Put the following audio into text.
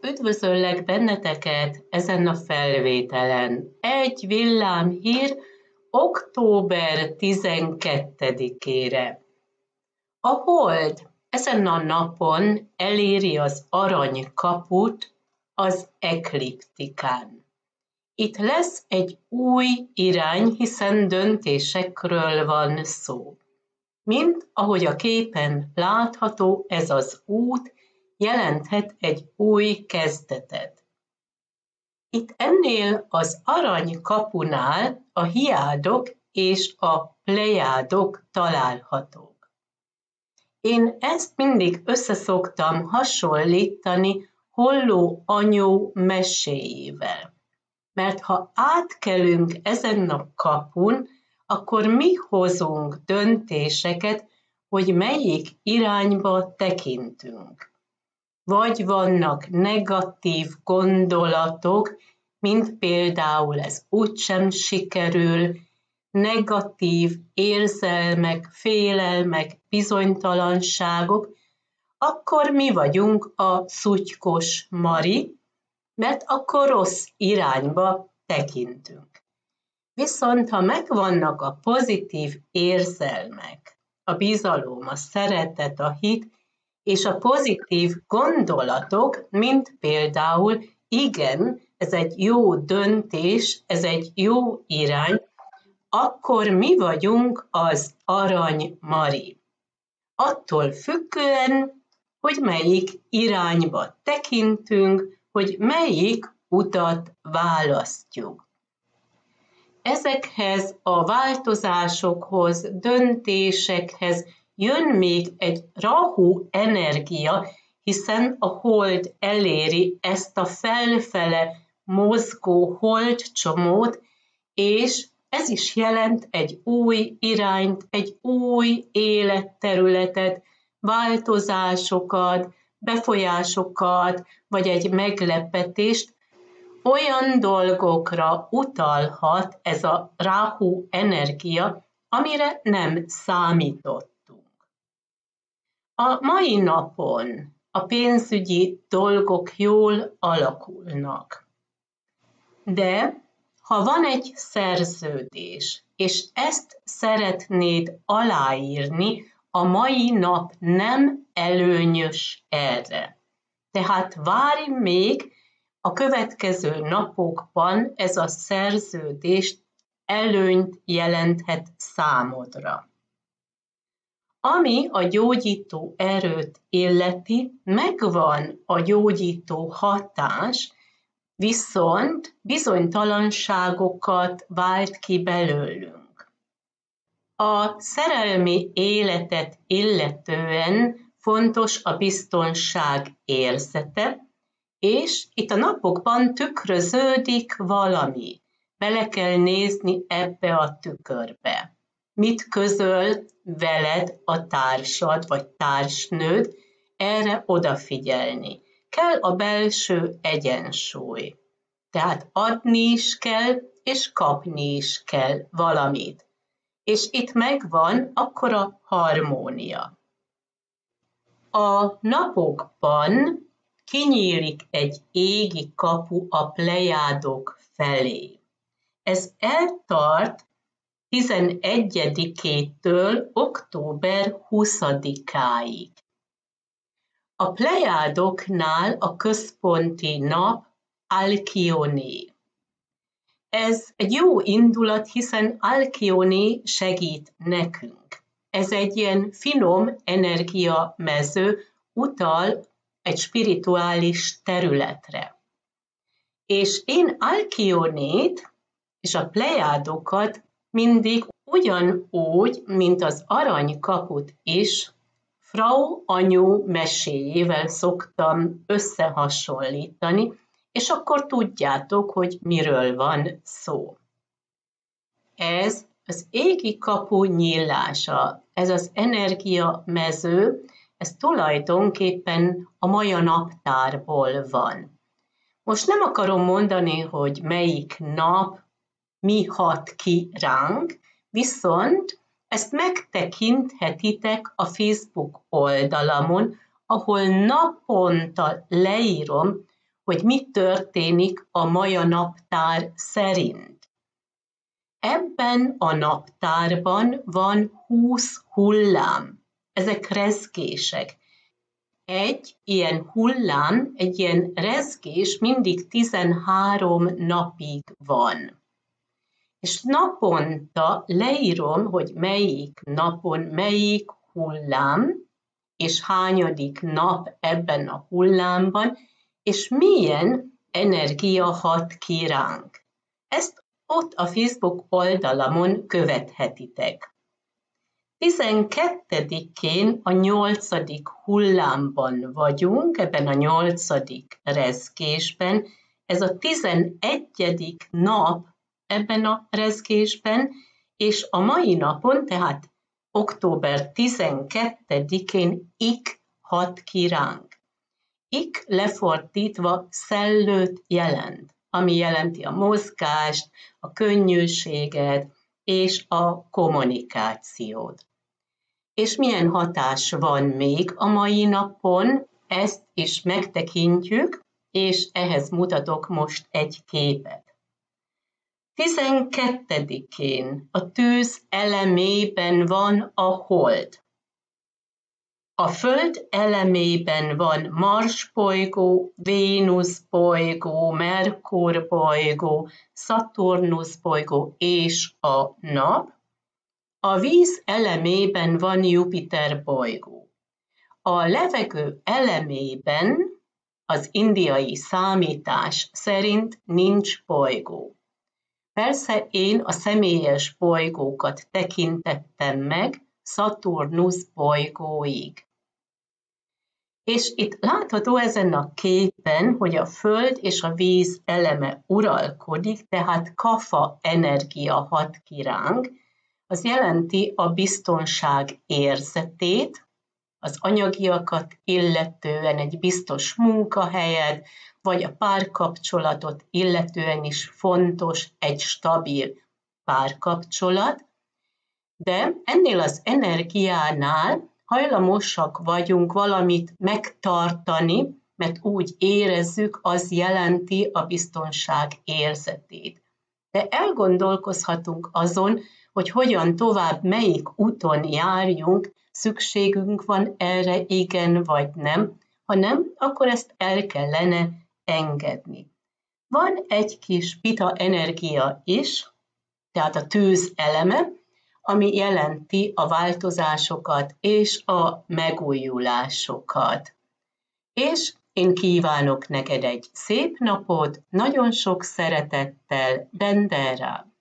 Üdvözöllek benneteket ezen a felvételen. Egy villámhír október 12-ére. A hold ezen a napon eléri az aranykaput az ekliptikán. Itt lesz egy új irány, hiszen döntésekről van szó. Mint ahogy a képen látható, ez az út jelenthet egy új kezdetet. Itt ennél az aranykapunál a hiádok és a plejádok találhatók. Én ezt mindig összeszoktam hasonlítani Holló anyó meséjével. Mert ha átkelünk ezen a kapun, akkor mi hozunk döntéseket, hogy melyik irányba tekintünk. Vagy vannak negatív gondolatok, mint például ez úgysem sikerül, negatív érzelmek, félelmek, bizonytalanságok, akkor mi vagyunk a szutykos Mari, mert akkor rossz irányba tekintünk. Viszont ha megvannak a pozitív érzelmek, a bizalom, a szeretet, a hit, és a pozitív gondolatok, mint például, igen, ez egy jó döntés, ez egy jó irány, akkor mi vagyunk az Arany Mari. Attól függően, hogy melyik irányba tekintünk, hogy melyik utat választjuk. Ezekhez a változásokhoz, döntésekhez jön még egy Rahu energia, hiszen a hold eléri ezt a felfele mozgó holdcsomót, és ez is jelent egy új irányt, egy új életterületet, változásokat, befolyásokat, vagy egy meglepetést. Olyan dolgokra utalhat ez a Rahu energia, amire nem számítottunk. A mai napon a pénzügyi dolgok jól alakulnak. De ha van egy szerződés, és ezt szeretnéd aláírni, a mai nap nem előnyös erre. Tehát várj még, a következő napokban ez a szerződés előnyt jelenthet számodra. Ami a gyógyító erőt illeti, megvan a gyógyító hatás, viszont bizonytalanságokat vált ki belőlünk. A szerelmi életet illetően fontos a biztonság érzete, és itt a napokban tükröződik valami. Bele kell nézni ebbe a tükörbe. Mit közöl veled a társad vagy társnőd, erre odafigyelni. Kell a belső egyensúly. Tehát adni is kell, és kapni is kell valamit. És itt megvan akkor a harmónia. A napokban kinyílik egy égi kapu a plejádok felé. Ez eltart 11-től október 20-áig. A plejádoknál a központi nap Alkione. Ez egy jó indulat, hiszen Alkione segít nekünk. Ez egy ilyen finom energiamező, utal egy spirituális területre. És én Alkionét és a plejádokat mindig ugyanúgy, mint az aranykaput is, Frau anyó meséjével szoktam összehasonlítani, és akkor tudjátok, hogy miről van szó. Ez az égi kapu nyílása, ez az energiamező, ez tulajdonképpen a maja naptárból van. Most nem akarom mondani, hogy melyik nap mi hat ki ránk, viszont ezt megtekinthetitek a Facebook oldalamon, ahol naponta leírom, hogy mi történik a maja naptár szerint. Ebben a naptárban van 20 hullám, ezek rezgések. Egy ilyen hullám, egy ilyen rezgés mindig 13 napig van. És naponta leírom, hogy melyik napon melyik hullám, és hányadik nap ebben a hullámban, és milyen energia hat ki ránk. Ezt ott a Facebook oldalamon követhetitek. 12-én a 8. hullámban vagyunk, ebben a 8. rezgésben. Ez a 11. nap ebben a rezgésben, és a mai napon, tehát október 12-én Ik hat ki ránk. Ik lefordítva szellőt jelent, ami jelenti a mozgást, a könnyűséget és a kommunikációt. És milyen hatás van még a mai napon, ezt is megtekintjük, és ehhez mutatok most egy képet. 12-én a tűz elemében van a hold. A Föld elemében van Mars bolygó, Vénusz bolygó, Merkur bolygó, Szaturnusz bolygó és a Nap. A víz elemében van Jupiter bolygó. A levegő elemében az indiai számítás szerint nincs bolygó. Persze én a személyes bolygókat tekintettem meg Szaturnusz bolygóig. És itt látható ezen a képen, hogy a Föld és a víz eleme uralkodik, tehát kafa energia hat ki ránk. Az jelenti a biztonság érzetét, az anyagiakat illetően egy biztos munkahelyet, vagy a párkapcsolatot illetően is fontos egy stabil párkapcsolat, de ennél az energiánál hajlamosak vagyunk valamit megtartani, mert úgy érezzük, az jelenti a biztonság érzetét. De elgondolkozhatunk azon, hogy hogyan tovább, melyik úton járjunk, szükségünk van erre, igen vagy nem, ha nem, akkor ezt el kellene engedni. Van egy kis pita energia is, tehát a tűz eleme, ami jelenti a változásokat és a megújulásokat. És én kívánok neked egy szép napot, nagyon sok szeretettel, Bendera!